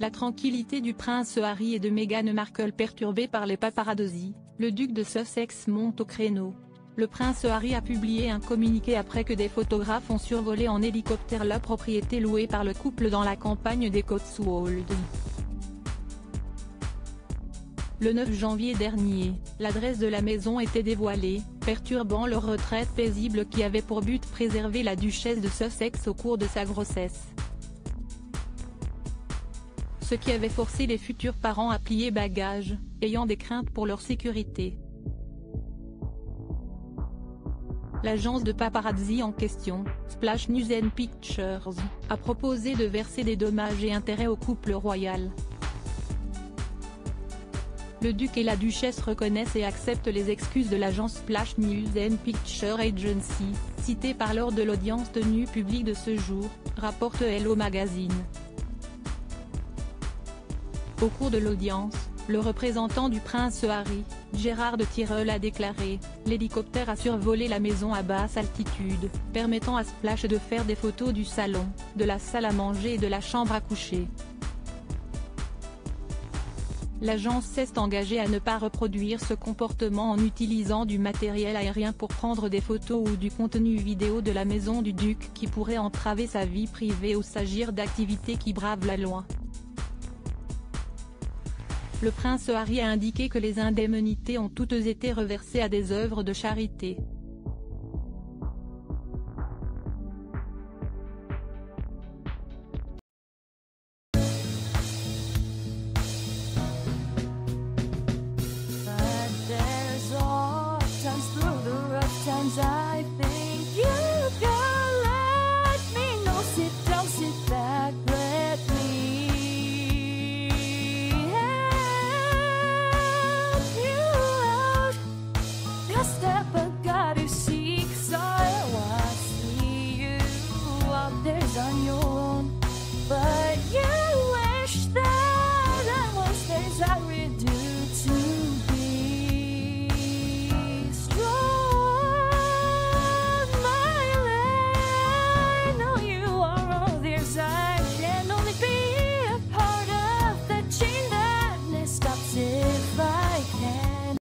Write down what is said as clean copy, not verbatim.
La tranquillité du prince Harry et de Meghan Markle perturbée par les paparazzi, le duc de Sussex monte au créneau. Le prince Harry a publié un communiqué après que des photographes ont survolé en hélicoptère la propriété louée par le couple dans la campagne des Cotswolds. Le 9 janvier dernier, l'adresse de la maison était dévoilée, perturbant leur retraite paisible qui avait pour but préserver la duchesse de Sussex au cours de sa grossesse. Ce qui avait forcé les futurs parents à plier bagages, ayant des craintes pour leur sécurité. L'agence de paparazzi en question, Splash News and Pictures, a proposé de verser des dommages et intérêts au couple royal. Le duc et la duchesse reconnaissent et acceptent les excuses de l'agence Splash News and Pictures Agency, citée par lors de l'audience tenue publique de ce jour, rapporte Hello Magazine. Au cours de l'audience, le représentant du prince Harry, Gérard de Tyrrell a déclaré « L'hélicoptère a survolé la maison à basse altitude, permettant à Splash de faire des photos du salon, de la salle à manger et de la chambre à coucher. L'agence s'est engagée à ne pas reproduire ce comportement en utilisant du matériel aérien pour prendre des photos ou du contenu vidéo de la maison du duc qui pourrait entraver sa vie privée ou s'agir d'activités qui bravent la loi. » Le prince Harry a indiqué que les indemnités ont toutes été reversées à des œuvres de charité.